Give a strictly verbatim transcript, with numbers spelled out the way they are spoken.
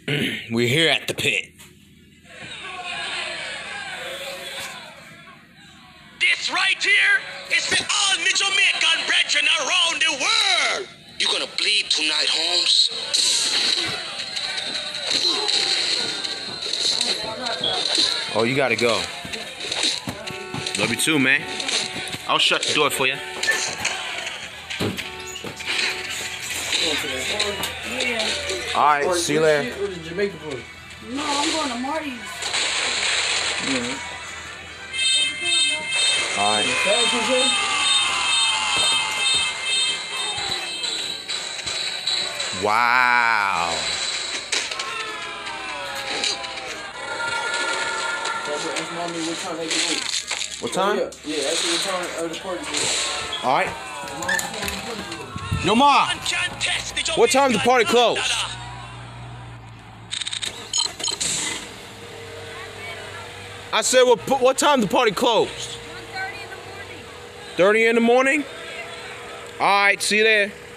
We're here at the pit. This right here is for all me Jamaican brethren around the world. You gonna bleed tonight, Holmes? Oh, you gotta go. Love you too, man. I'll shut the door for you. All right, see you later. What is Jamaica for? No, I'm going to Marty's. Yeah. All right. Wow. Ask mommy what time they get in. What time? Yeah, yeah, ask me what time uh, the party is. All right. Yo, Ma. What time the party close? I said, what, what time the party closed? one thirty in the morning. thirty in the morning? All right, see you there.